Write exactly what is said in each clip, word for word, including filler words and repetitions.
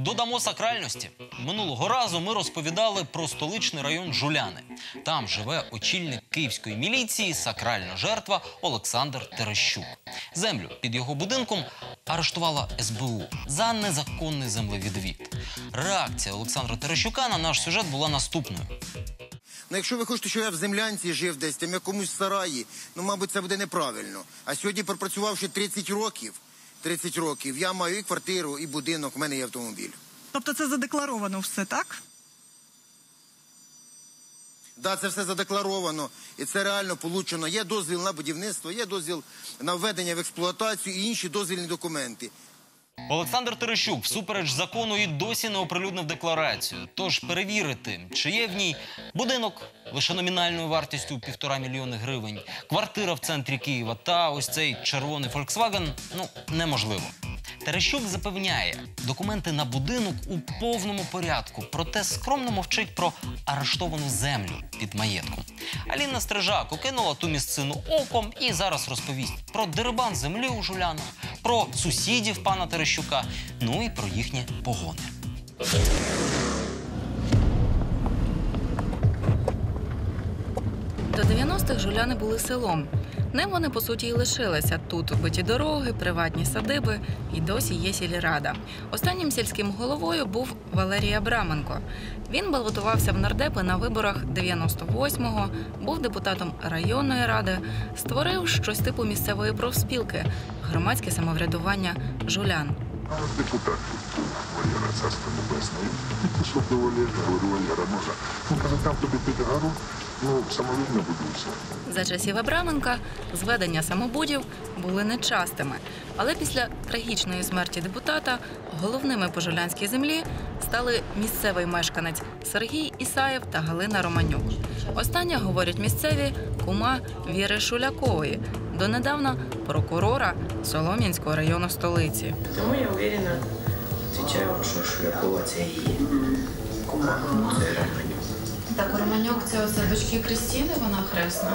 додамо сакральності. Минулого разу ми розповідали про столичний район Жуляни. Там живе очільник київської міліції, сакральна жертва Олександр Терещук. Землю під його будинком арештувала ес бе у за незаконний землевідвід. Реакція Олександра Терещука на наш сюжет була наступною. Ну, якщо ви хочете, щоб я в землянці жив десь, там якомусь сараї, ну, мабуть, це буде неправильно. А сьогодні, пропрацювавши тридцять років, тридцять років, я маю і квартиру, і будинок, в мене є автомобіль. Тобто це задекларовано все, так? Так, да, це все задекларовано, і це реально получено. Є дозвіл на будівництво, є дозвіл на введення в експлуатацію і інші дозвільні документи. Олександр Терещук всупереч закону і досі не оприлюднив декларацію. Тож перевірити, чи є в ній будинок лише номінальною вартістю півтора мільйони гривень, квартира в центрі Києва та ось цей червоний Volkswagen, ну, неможливо. Терещук запевняє, документи на будинок у повному порядку, проте скромно мовчить про арештовану землю під маєтком. Аліна Стрижак окинула ту місцину оком і зараз розповість про дерибан землі у Жулянах, про сусідів пана Терещука, ну і про їхні погони. До дев'яностих Жуляни були селом. Ним вони, по суті, і лишилися. Тут убиті дороги, приватні садиби і досі є сільрада. Останнім сільським головою був Валерій Абраменко. Він балотувався в нардепи на виборах дев'яносто восьмого, був депутатом районної ради, створив щось типу місцевої профспілки – громадське самоврядування Жулян. Депутат Валера, царство небесне. Пішов до Валери, говорю, Валера, може, ну, каже, там тобі під гору, ну, самовільно будується. За часів Абраменка зведення самобудів були нечастими. Але після трагічної смерті депутата головними по жулянській землі стали місцевий мешканець Сергій Ісаєв та Галина Романюк. Остання, говорять місцеві, кума Віри Шулякової, донедавна прокурора Солом'янського району столиці. Тому я впевнена, відповідаю, що Шулякова – це її кума, це Романюк. Так, Романюк – це оце дочки Кристини, вона хресна?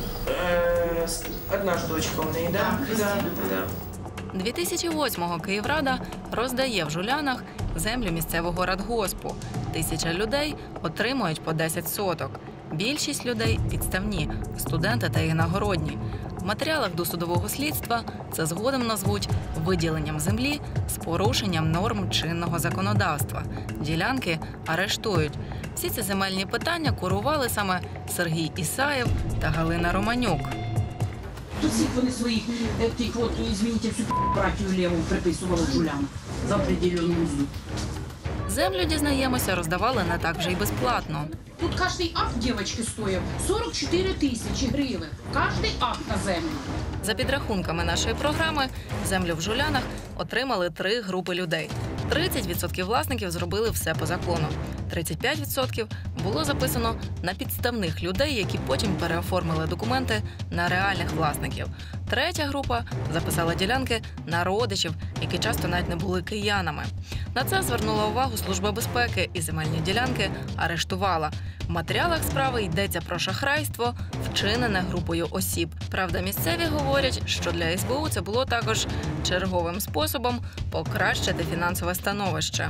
Е, одна ж дочка в неї, так? Да, да. дві тисячі восьмого Київрада роздає в Жулянах землю місцевого радгоспу. Тисяча людей отримують по десять соток. Більшість людей – підставні, студенти та інагородні. В матеріалах досудового слідства це згодом назвуть виділенням землі з порушенням норм чинного законодавства. Ділянки арештують. Всі ці земельні питання курували саме Сергій Ісаєв та Галина Романюк. Тут всіх вони своїх, тих от, извините, всю братію ліву приписували Жулянам за определену мзду. Землю, дізнаємося, роздавали не так вже й безплатно. Тут кожний акт, дівчатки, стоїв сорок чотири тисячі гривень. Кожний акт на землю. За підрахунками нашої програми, землю в Жулянах отримали три групи людей. тридцять відсотків власників зробили все по закону. тридцять п'ять відсотків було записано на підставних людей, які потім переоформили документи на реальних власників. Третя група записала ділянки на родичів, які часто навіть не були киянами. На це звернула увагу Служба безпеки і земельні ділянки арештувала. В матеріалах справи йдеться про шахрайство, вчинене групою осіб. Правда, місцеві говорять, що для ес бе у це було також черговим способом покращити фінансове становище.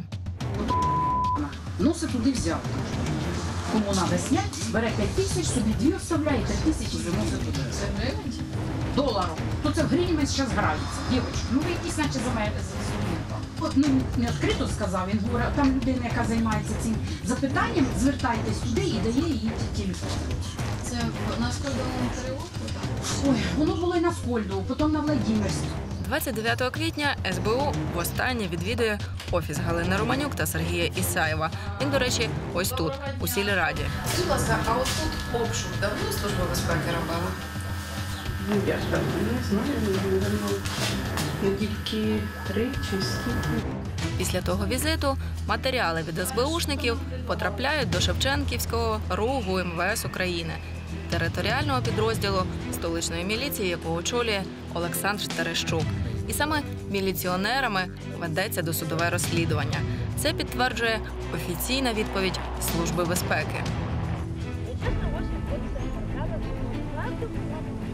Носи туди взяв. Кому треба зняти, бере п'ять тисяч, собі дві вставляє, п'ять тисяч і заносить туди. Це гривень? Доларів. То це в гривні зараз граються. Дівчатки, ну ви якісь наче за мене зрозуміли. От, ну, не відкрито сказав, він говорить, там людина, яка займається цим запитанням, звертайтесь туди і дає їй телефон. Це на Скольдовому переулку? Ой, воно було і на Скольдову, потім на Владимирську. двадцять дев'ятого квітня ес бе у востаннє відвідує офіс Галини Романюк та Сергія Ісаєва. Він, до речі, ось тут, у сільраді. Скажіть, будь ласка, а от тут обшук давно Служба безпеки робила? Ну, я ж там не знаю, не тільки три чи скільки. Після того візиту матеріали від ес бе ушників потрапляють до Шевченківського РУГУ ем ве ес України, територіального підрозділу столичної міліції, якого очолює Олександр Терещук. І саме міліціонерами ведеться досудове розслідування. Це підтверджує офіційна відповідь Служби безпеки.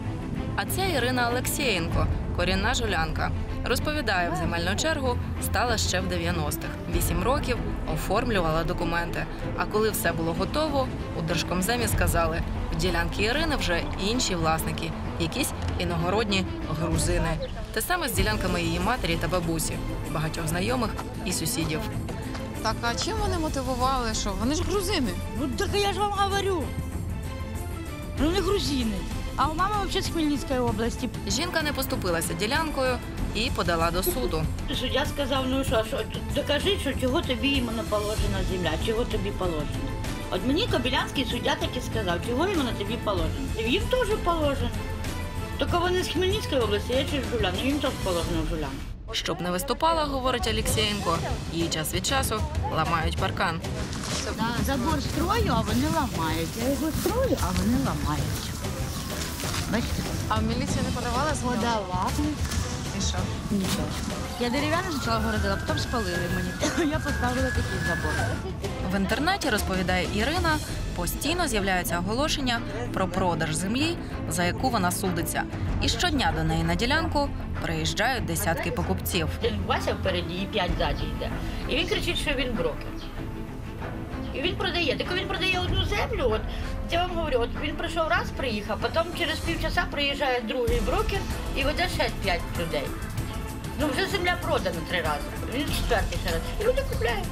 А це Ірина Олексєєнко, корінна жулянка. Розповідає, в земельну чергу стала ще в дев'яностих. Вісім років оформлювала документи. А коли все було готово, у Держкомземі сказали, в ділянки Ірини вже інші власники, якісь іногородні грузини. Те саме з ділянками її матері та бабусі, багатьох знайомих і сусідів. Так, а чим вони мотивували, що вони ж грузини? Ну так я ж вам говорю. Ну не грузини. А у мами взагалі з Хмельницької області. Жінка не поступилася ділянкою і подала до суду. Суддя сказав, ну що, що докажи, що чого тобі іменно положена земля, чого тобі положено. От мені Кобилянський суддя так і сказав, чого іменно тобі положено. Їм теж положено. Тільки вони з Хмельницької області, я чи з Жулян, їм теж положено в Жулян. Щоб не виступала, говорить Олексєєнко, її час від часу ламають паркан. Да, забор строю, а вони ламають. Я його строю, а вони ламають. Бачите? А в міліцію не подавали згоду? Подавали. І що? Нічого. Я дерев'яне спочатку городила, потім спалили мені. Я поставила такий забор. В інтернеті, розповідає Ірина, постійно з'являються оголошення про продаж землі, за яку вона судиться. І щодня до неї на ділянку приїжджають десятки покупців. Вася впереді і п'ять ззаді йде. І він кричить, що він брокер. І він продає. Так він продає одну землю. От я вам говорю, от він прийшов раз, приїхав, потім через півчаса приїжджає другий брокер і веде ще п'ять людей. Ну вже земля продана три рази. Він четвертий ще раз. І люди купляють.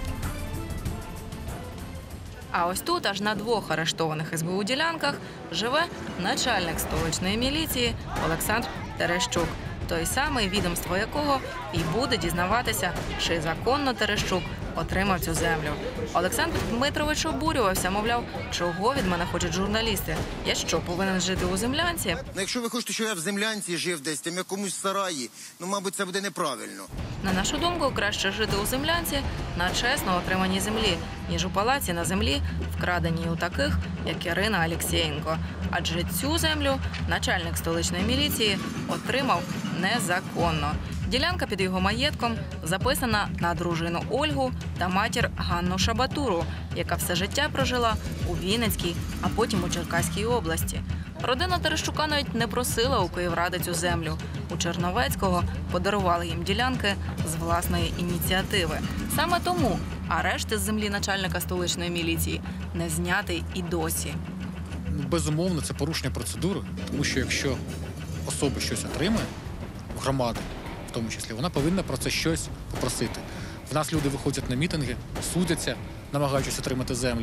А ось тут, аж на двох арештованих ес бе у ділянках, живе начальник столичної міліції Олександр Терещук. Той самий, відомство якого і буде дізнаватися, чи законно Терещук отримав цю землю. Олександр Дмитрович обурювався, мовляв, чого від мене хочуть журналісти? Я що, повинен жити у землянці? Ну, якщо ви хочете, щоб я в землянці жив десь, там якомусь сараї, ну, мабуть, це буде неправильно. На нашу думку, краще жити у землянці на чесно отриманій землі, ніж у палаці на землі, вкраденій у таких, як Ірина Олексєєнко. Адже цю землю начальник столичної міліції отримав незаконно. Ділянка під його маєтком записана на дружину Ольгу та матір Ганну Шабатуру, яка все життя прожила у Вінницькій, а потім у Черкаській області. Родина Терещука навіть не просила у Київради цю землю. У Черновецького подарували їм ділянки з власної ініціативи. Саме тому арешт із землі начальника столичної міліції не знятий і досі. Безумовно, це порушення процедури, тому що якщо особа щось отримає, громада в тому числі, вона повинна про це щось попросити. В нас люди виходять на мітинги, судяться, намагаючись отримати землю.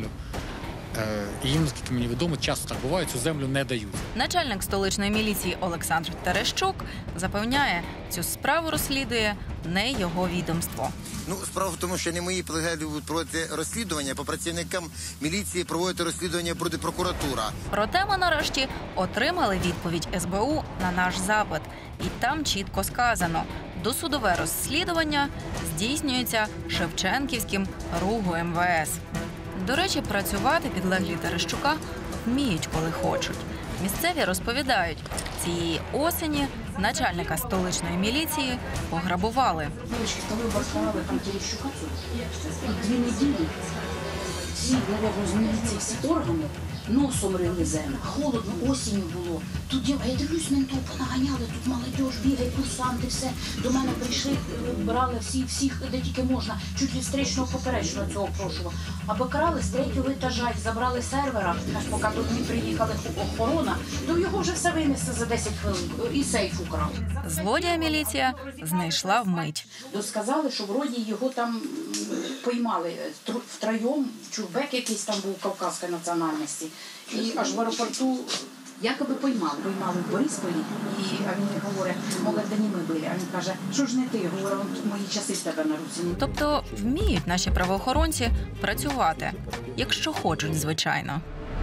І їм, наскільки мені відомо, часто так буває, цю землю не дають. Начальник столичної міліції Олександр Терещук запевняє, цю справу розслідує не його відомство. Ну, справа в тому, що не мої колеги будуть проводити розслідування, по працівникам міліції проводити розслідування буде прокуратура. Проте ми нарешті отримали відповідь ес бе у на наш запит. І там чітко сказано, досудове розслідування здійснюється Шевченківським РУГУ ем ве ес. До речі, працювати підлеглі Терещука вміють, коли хочуть. Місцеві розповідають, цієї осені начальника столичної міліції пограбували. Коли обшарали там Терещука, дві неділі всі, мабуть, з міліції, всі органи носом рили землю. Холодно, осінню було. Тут я дивлюсь, менту понаганяли, тут молодь бігає, курсанти, все. До мене прийшли, брали всіх, всіх, де тільки можна, чуть від стрічного поперечного цього прошував. А покрали з третього етажа, забрали сервера, аж поки тут не приїхали охорона, то його вже все винесли за десять хвилин і сейф украв. Злодія міліція знайшла вмить. Сказали, що вроді його там поймали втроєм, чурбек якийсь там був кавказської національності. І аж в аеропорту якоби поймали. Поймали в Борисполі, і а він говорить, мовляв, да не ми були. А він каже, що ж не ти? Говорить, мої часи в тебе на руці. Тобто вміють наші правоохоронці працювати, якщо хочуть, звичайно.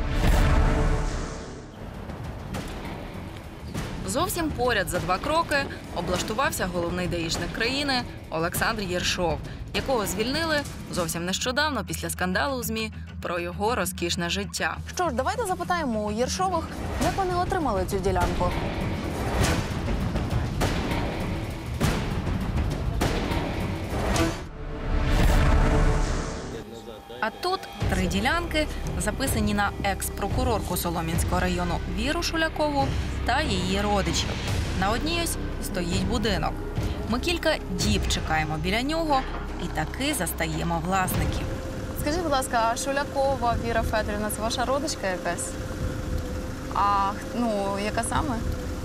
Зовсім поряд за два кроки облаштувався головний даїшник країни Олександр Єршов, якого звільнили зовсім нещодавно після скандалу у ЗМІ про його розкішне життя. Що ж, давайте запитаємо у Єршових, як вони отримали цю ділянку. А тут Три ділянки записані на екс-прокурорку Солом'янського району Віру Шулякову та її родичів. На одній ось стоїть будинок. Ми кілька діб чекаємо біля нього і таки застаємо власників. Скажіть, будь ласка, а Шулякова Віра Федорівна – це ваша родичка якась? А, ну, яка саме?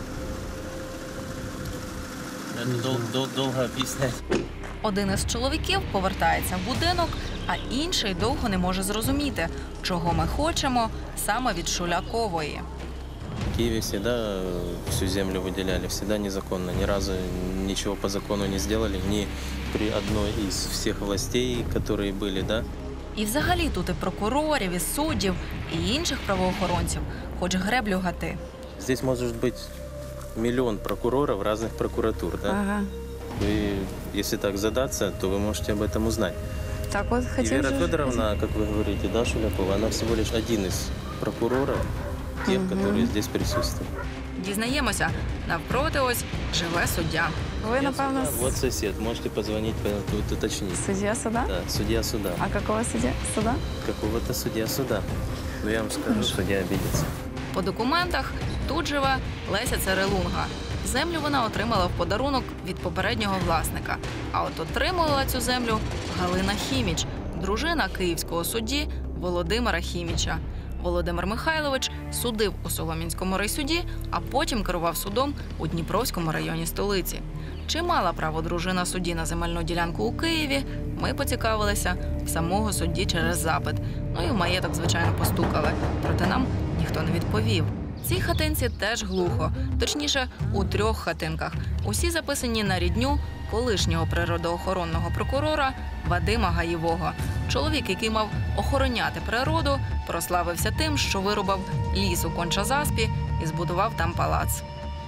Довго об'ясняти. Один із чоловіків повертається в будинок, а інший довго не може зрозуміти, чого ми хочемо саме від Шулякової. В Киеве всегда всю землю выделяли, всегда незаконно. Ни разу ничего по закону не сделали, ни при одной из всех властей, которые были, да. І взагалі тут і прокурорів, і суддів, і інших правоохоронців, хоч греблю гати. Здесь может быть миллион прокуроров разных прокуратур, да. Ага. Вы, если так задаться, то вы можете об этом узнать. Так вот, И хотим Вера же... Федоровна, как вы говорите, да, Шулякова, она всего лишь один из прокуроров, тех, Мгм. которые здесь присутствуют. Дізнаємося, навпроти ось живе суддя. Ви, напевно, Да, вот сосед, можете позвонить, тут уточнить. суддя суда? Да, судья суда. А какого суддя? Суда? Какого-то судья суда. Ну, я вам скажу, судья обидится. По документах тут живе Леся Церелунга. Землю вона отримала в подарунок від попереднього власника. А от отримувала цю землю Галина Хіміч, дружина київського судді Володимира Хіміча. Володимир Михайлович судив у Солом'янському райсуді, а потім керував судом у Дніпровському районі столиці. Чи мала право дружина судді на земельну ділянку у Києві, ми поцікавилися в самого судді через запит. Ну і в маєток, звичайно, постукали. Проте нам ніхто не відповів. В цій хатинці теж глухо. Точніше, у трьох хатинках. Усі записані на рідню колишнього природоохоронного прокурора Вадима Гаєвого. Чоловік, який мав охороняти природу, прославився тим, що вирубав ліс у Конча-Заспі і збудував там палац.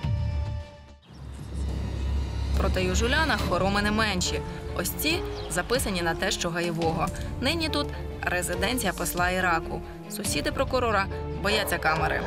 Проте й у Жулянах хороми не менші. Ось ці записані на те, що Гаєвого. Нині тут резиденція посла Іраку. Сусіди прокурора бояться камери.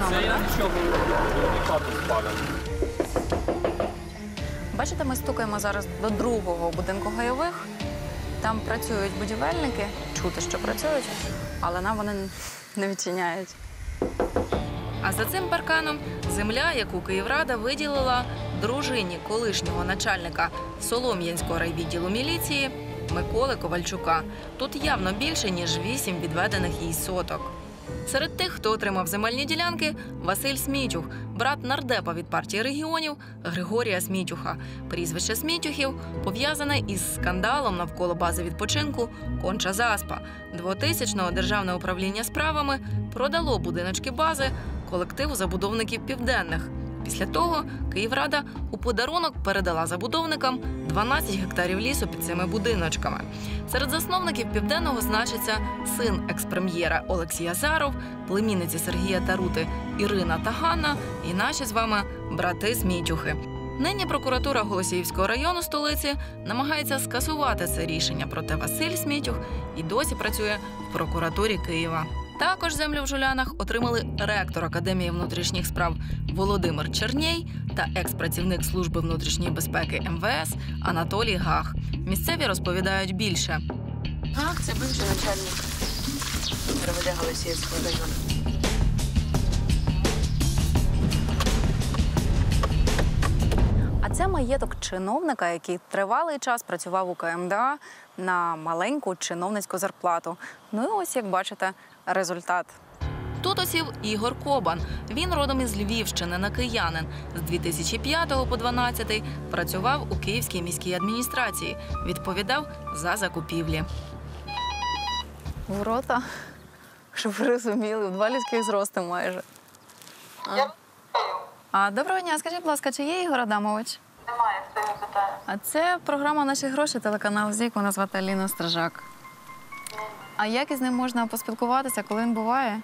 Бачите, ми стукаємо зараз до другого будинку Гаєвих. Там працюють будівельники, чути, що працюють, але нам вони не відчиняють. А за цим парканом земля, яку Київрада виділила дружині колишнього начальника Солом'янського райвідділу міліції Миколи Ковальчука. Тут явно більше, ніж вісім відведених їй соток. Серед тих, хто отримав земельні ділянки, Василь Смітюх, брат нардепа від партії регіонів Григорія Смітюха. Прізвище Смітюхів пов'язане із скандалом навколо бази відпочинку Конча-Заспа. двотисячного державне управління справами продало будиночки бази колективу забудовників південних. Після того Київрада у подарунок передала забудовникам дванадцять гектарів лісу під цими будиночками. Серед засновників Південного значиться син екс-прем'єра Олексій Азаров, племінниці Сергія Тарути Ірина та Ганна і наші з вами брати Смітюхи. Нині прокуратура Голосіївського району столиці намагається скасувати це рішення, проте Василь Смітюх і досі працює в прокуратурі Києва. Також землю в Жулянах отримали ректор Академії внутрішніх справ Володимир Чернєй та екс-працівник Служби внутрішньої безпеки ем ве ес Анатолій Гах. Місцеві розповідають більше. Гах – це бивший начальник РВД Голосіївського району. А це маєток чиновника, який тривалий час працював у ка ем де а на маленьку чиновницьку зарплату. Ну і ось, як бачите, результат. Тут осів Ігор Кобан. Він родом із Львівщини, на киянин. З дві тисячі п'ятого по дванадцятий працював у Київській міській адміністрації. Відповідав за закупівлі. Ворота, щоб ви розуміли, в два людських зрости майже. А. А, доброго дня. Скажіть, будь ласка, чи є Ігор Адамович? Немає, хто його питає. А це програма «Наші гроші», телеканал ЗІК, вона звати Аліна Стражак. А як із ним можна поспілкуватися, коли він буває?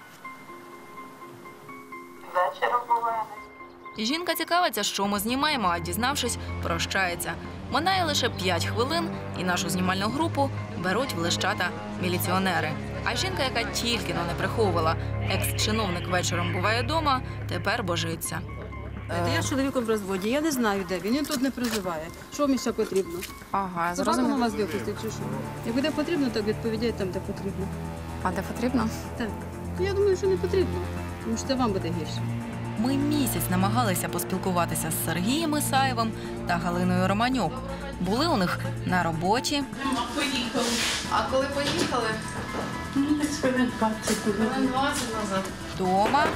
Вечором буває. Жінка цікавиться, що ми знімаємо, а дізнавшись, прощається. Минає лише п'ять хвилин, і нашу знімальну групу беруть в лещата міліціонери. А жінка, яка тільки-но не приховувала, екс-чиновник вечором буває вдома, тепер божиться. Я з чоловіком в розводі, я не знаю, де він, він тут не проживає. Що мені ще потрібно? Ага, Зрозуміло. зрозуміло. Вас випустити чи що? Як буде потрібно, так відповідайте там, де потрібно. А де потрібно? Так. Я думаю, що не потрібно, тому що це вам буде гірше. Ми місяць намагалися поспілкуватися з Сергієм Ісаєвим та Галиною Романюк. Були у них на роботі. Поїхали. А коли поїхали? Ну, десь хвилин двадцять. Хвилин двадцять назад. Дома.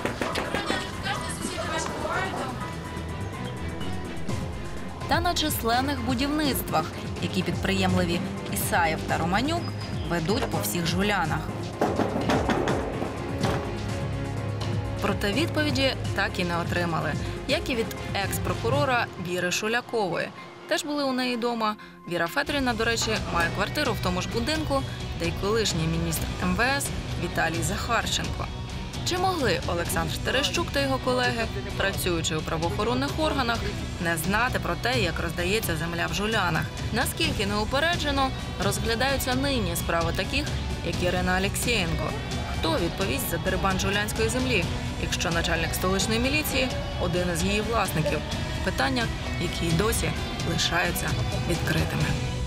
Та на численних будівництвах, які підприємливі Ісаєв та Романюк ведуть по всіх Жулянах. Проте відповіді так і не отримали, як і від екс-прокурора Віри Шулякової. Теж були у неї дома. Віра Федорівна, до речі, має квартиру в тому ж будинку, де й колишній міністр ем ве ес Віталій Захарченко. Чи могли Олександр Терещук та його колеги, працюючи у правоохоронних органах, не знати про те, як роздається земля в Жулянах? Наскільки неупереджено розглядаються нині справи таких, як Ірина Алєксєєнко? Хто відповість за дерибан жулянської землі, якщо начальник столичної міліції – один із її власників? Питання, які й досі лишаються відкритими.